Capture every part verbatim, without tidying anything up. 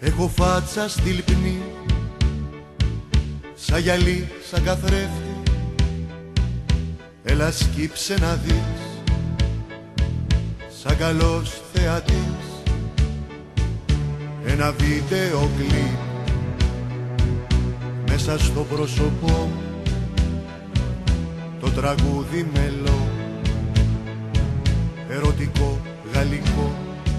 Έχω φάτσα στη λιπνή, σαν γυαλί, σαν καθρέφτη. Έλα σκύψε να δεις, σαν καλός θεατής, ένα βίντεο κλιπ μέσα στο πρόσωπό μου, το τραγούδι μελό, ερωτικό, γαλλικό.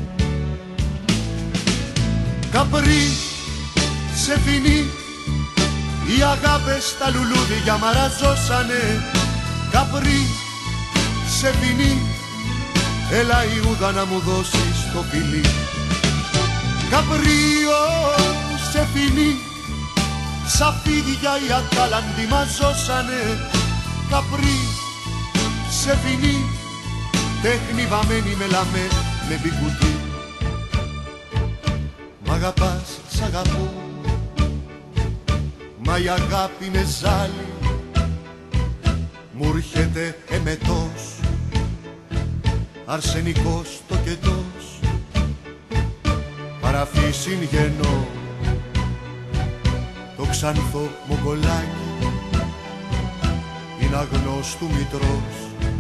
Καπρί, σε φινί, οι αγάπες στα λουλούδια μαραζώσανε. Καπρί, σε φινί, έλα Ιούδα να μου δώσεις το φιλί. Καπρίο, σε φινί, σαν φίδια οι ατάλαντοι μαζώσανε. Καπρί, σε φινί, τέχνη βαμμένη με λαμέ, με μπικουτί. Μ' αγαπάς, σ' αγαπώ, μα η αγάπη είναι ζάλι, μου έρχεται εμετός, αρσενικός τοκετός, παραφύσιν γεννώ, το ξανθό μογκολάκι, είναι αγνός του μητρός,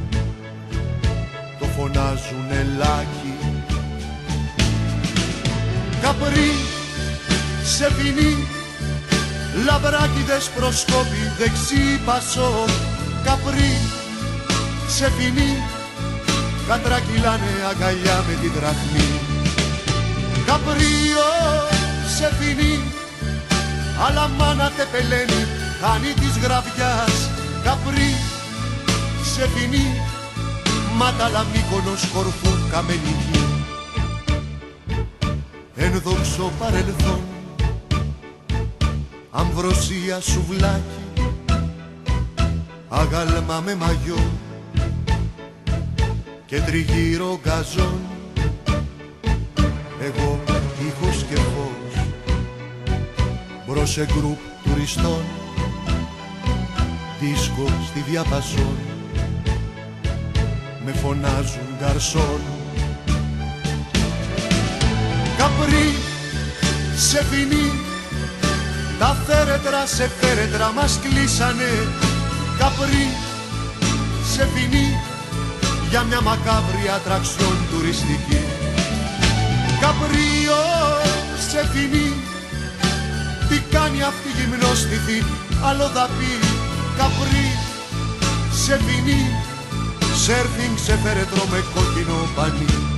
το φωνάζουν ελάκι. Καπρί, σε φινί, λαμπράκιδες προσκόπη, δεξί πασό. Καπρί, σε φινί, κατρακυλάνε αγκαλιά με τη δραχμή. Καπρίο, σε φινί, αλλά μάνα τεπελένει, χάνει της γραβιάς. Καπρί, σε φινί, μάταλα Μύκονος, Κορφού, Καμενική. Ενδόξω παρελθόν, αμβροσία σουβλάκι, αγάλμα με μαγιό και τριγύρω γκαζόν. Εγώ ήχος και φως, μπρος σε γκρουπ τουριστών, δίσκο στη διαπασόν, με φωνάζουν γκαρσόν. Καπρί, σε φινί, τα θέρετρα σε φέρετρα μας κλείσανε. Καπρί, σε φινί, για μια μακάβρια ατραξιόν τουριστική. Καπρίο, σε φινί, τι κάνει αυτή η γυμνόστιθη αλλοδαπή. Καπρί, σε φινί, σέρφινγκ σε φέρετρο με κόκκινο πανί.